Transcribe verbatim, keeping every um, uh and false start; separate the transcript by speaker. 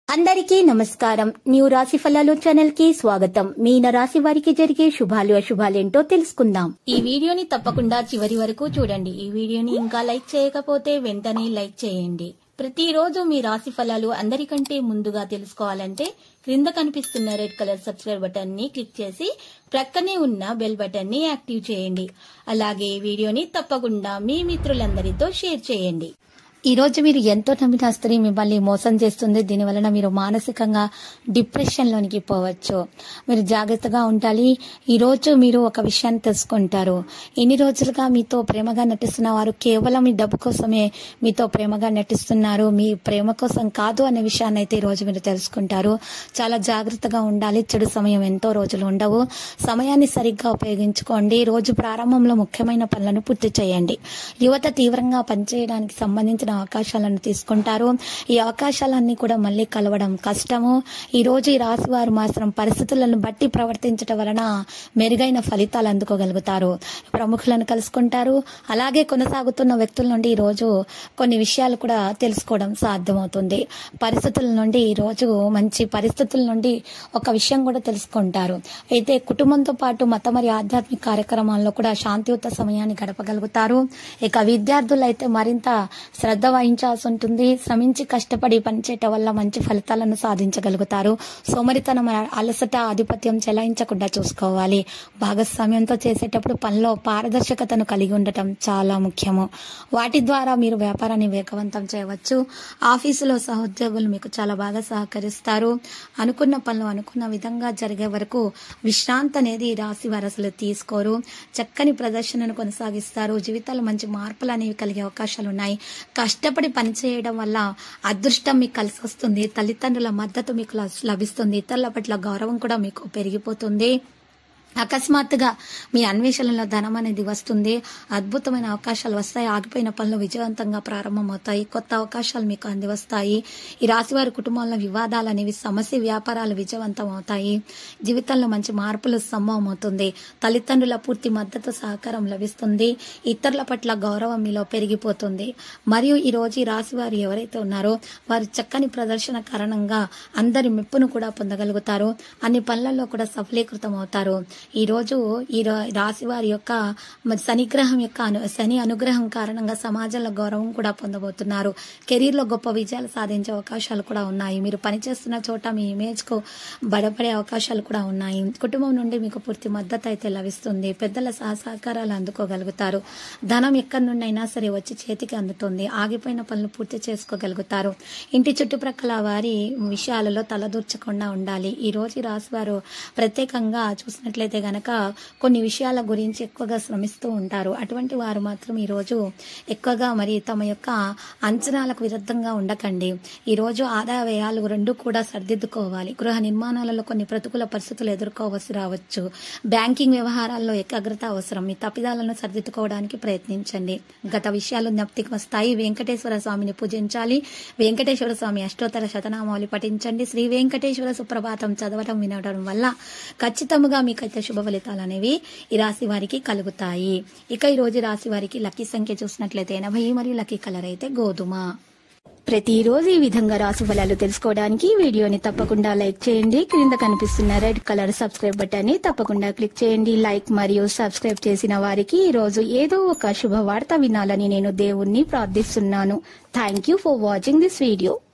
Speaker 1: అందరికీ నమస్కారం. న్యూ రాశి ఫలాలు ఛానల్ కి స్వాగతం. మీన రాశి వారికి జరిగే శుభాలు అశుభాలేంటో తెలుసుకుందాం. ఈ వీడియోని తప్పకుండా చివరి వరకు చూడండి. ఈ వీడియోని ఇంకా లైక్ చేయకపోతే వెంటనే లైక్ చేయండి. ప్రతిరోజు మీ రాశి ఫలాలు అందరికంటే ముందుగా తెలుసుకోవాలంటే క్రింద కనిపిస్తున్న రెడ్ కలర్ సబ్స్క్రైబ్ బటన్ ని క్లిక్ చేసి ప్రక్కనే ఉన్న బెల్ బటన్ ని యాక్టివ్ చేయండి. అలాగే ఈ వీడియోని తప్పకుండా మీ మిత్రులందరితో షేర్ చేయండి. ఈ రోజు మీరు ఎంతో నమ్మిన స్త్రీ మిమ్మల్ని మోసం చేస్తుంది. దీనివలన మీరు మానసికంగా డిప్రెషన్ లోనికి పోవచ్చు. మీరు జాగ్రత్తగా ఉండాలి. ఈ రోజు మీరు ఒక విషయాన్ని తెలుసుకుంటారు. ఇన్ని రోజులుగా మీతో ప్రేమగా నటిస్తున్న వారు కేవలం మీ డబ్బు కోసమే మీతో ప్రేమగా నటిస్తున్నారు. మీ ప్రేమ కోసం కాదు అనే విషయాన్ని అయితే ఈ రోజు మీరు తెలుసుకుంటారు. చాలా జాగ్రత్తగా ఉండాలి. చెడు సమయం ఎంతో రోజులు ఉండవు. సమయాన్ని సరిగ్గా ఉపయోగించుకోండి. రోజు ప్రారంభంలో ముఖ్యమైన పనులను పూర్తి చేయండి. యువత తీవ్రంగా పనిచేయడానికి సంబంధించిన అవకాశాలను తీసుకుంటారు. ఈ అవకాశాలన్నీ కూడా మళ్ళీ కలవడం కష్టము. ఈ రోజు ఈ రాశి వారు మాత్రం పరిస్థితులను బట్టి ప్రవర్తించడం వలన మెరుగైన ఫలితాలు అందుకోగలుగుతారు. ప్రముఖులను కలుసుకుంటారు. అలాగే కొనసాగుతున్న వ్యక్తుల నుండి ఈ రోజు కొన్ని విషయాలు కూడా తెలుసుకోవడం సాధ్యమవుతుంది. పరిస్థితుల నుండి ఈ రోజు మంచి పరిస్థితుల నుండి ఒక విషయం కూడా తెలుసుకుంటారు. అయితే కుటుంబంతో పాటు మత మరియు ఆధ్యాత్మిక కార్యక్రమాల్లో కూడా శాంతియుత సమయాన్ని గడపగలుగుతారు. ఇక విద్యార్థులు అయితే మరింత శ్రద్ధ వహించాల్సి ఉంటుంది. శ్రమించి కష్టపడి పనిచేయటం వల్ల మంచి ఫలితాలను సాధించగలుగుతారు. సోమరితనం అలసట ఆధిపత్యం చెలాయించకుండా చూసుకోవాలి. భాగస్వామ్యంతో చేసేటప్పుడు పనిలో పారదర్శకతను కలిగి ఉండటం చాలా ముఖ్యము. వాటి ద్వారా మీరు వ్యాపారాన్ని వేగవంతం చేయవచ్చు. ఆఫీసులో సహోద్యోగులు మీకు చాలా బాగా సహకరిస్తారు. అనుకున్న పనులు అనుకున్న విధంగా జరిగే వరకు విశ్రాంతి అనేది రాశి వారు అసలు తీసుకోరు. చక్కని ప్రదర్శనను కొనసాగిస్తారు. జీవితాలు మంచి మార్పులు అనేవి కలిగే అవకాశాలు ఉన్నాయి. కష్టపడి పనిచేయడం వల్ల అదృష్టం మీకు కలిసి వస్తుంది. తల్లిదండ్రుల మద్దతు మీకు లభిస్తుంది. ఇతరుల పట్ల గౌరవం కూడా మీకు పెరిగిపోతుంది. అకస్మాత్తుగా మీ అన్వేషణలో ధనం అనేది వస్తుంది. అద్భుతమైన అవకాశాలు వస్తాయి. ఆగిపోయిన పనులు విజయవంతంగా ప్రారంభమవుతాయి. కొత్త అవకాశాలు మీకు అంది వస్తాయి. ఈ రాశివారి కుటుంబంలో వివాదాలు అనేవి సమస్య వ్యాపారాలు విజయవంతం అవుతాయి. జీవితంలో మంచి మార్పులు సంభవం అవుతుంది. తల్లిదండ్రుల పూర్తి మద్దతు సహకారం లభిస్తుంది. ఇతరుల పట్ల గౌరవం మీలో పెరిగిపోతుంది. మరియు ఈ రోజు ఈ రాశివారు ఎవరైతే ఉన్నారో వారు చక్కని ప్రదర్శన కారణంగా అందరి మెప్పును కూడా పొందగలుగుతారు. అన్ని పనులలో కూడా సఫలీకృతం అవుతారు. ఈ రోజు ఈ రాశి వారి యొక్క శనిగ్రహం యొక్క శని అనుగ్రహం కారణంగా సమాజంలో గౌరవం కూడా పొందబోతున్నారు. కెరీర్ లో గొప్ప విజయాలు సాధించే అవకాశాలు కూడా ఉన్నాయి. మీరు పనిచేస్తున్న చోట మీ ఇమేజ్ కు బలపడే అవకాశాలు కూడా ఉన్నాయి. కుటుంబం నుండి మీకు పూర్తి మద్దతు అయితే లభిస్తుంది. పెద్దల సహకారాలు అందుకోగలుగుతారు. ధనం ఎక్కడి నుండి అయినా సరే వచ్చి చేతికి అందుతుంది. ఆగిపోయిన పనులు పూర్తి చేసుకోగలుగుతారు. ఇంటి చుట్టుప్రక్కల వారి విషయాలలో తలదూర్చకుండా ఉండాలి. ఈ రోజు రాశి వారు ప్రత్యేకంగా చూసినట్లయితే గనక కొన్ని విషయాల గురించి ఎక్కువగా శ్రమిస్తూ ఉంటారు. అటువంటి వారు మాత్రం ఈ రోజు ఎక్కువగా మరి తమ యొక్క అంచనాలకు విరుద్ధంగా ఉండకండి. ఈ రోజు ఆదాయ వ్యయాలు రెండు కూడా సరిదిద్దుకోవాలి. గృహ నిర్మాణాలలో కొన్ని ప్రతికూల పరిస్థితులు ఎదుర్కోవలసి రావచ్చు. బ్యాంకింగ్ వ్యవహారాల్లో ఏకాగ్రత అవసరం. మీ తప్పిదాలను సరిదిద్దుకోవడానికి ప్రయత్నించండి. గత విషయాలు జ్ఞప్తికి వస్తాయి. వెంకటేశ్వర స్వామిని పూజించాలి. వెంకటేశ్వర స్వామి అష్టోత్తర శతనామావళి పఠించండి. శ్రీ వెంకటేశ్వర సుప్రభాతం చదవడం వినడం వల్ల ఖచ్చితంగా మీకైతే శుభ ఫలితాలు అనేవి ఈ రాశి వారికి కలుగుతాయి. ఇక ఈ రోజు రాశి వారికి లక్కీ సంఖ్య చూసినట్లయితే ఎనభై మరియు లక్కీ కలర్ అయితే గోధుమ. ప్రతిరోజు ఈ విధంగా రాశి ఫలాలు తెలుసుకోవడానికి వీడియోని తప్పకుండా లైక్ చేయండి. క్రింద కనిపిస్తున్న రెడ్ కలర్ సబ్స్క్రైబ్ బటన్ ని తప్పకుండా క్లిక్ చేయండి. లైక్ మరియు సబ్స్క్రైబ్ చేసిన వారికి ఈ రోజు ఏదో ఒక శుభవార్త వినాలని నేను దేవుణ్ణి ప్రార్థిస్తున్నాను. Thank you for watching this video.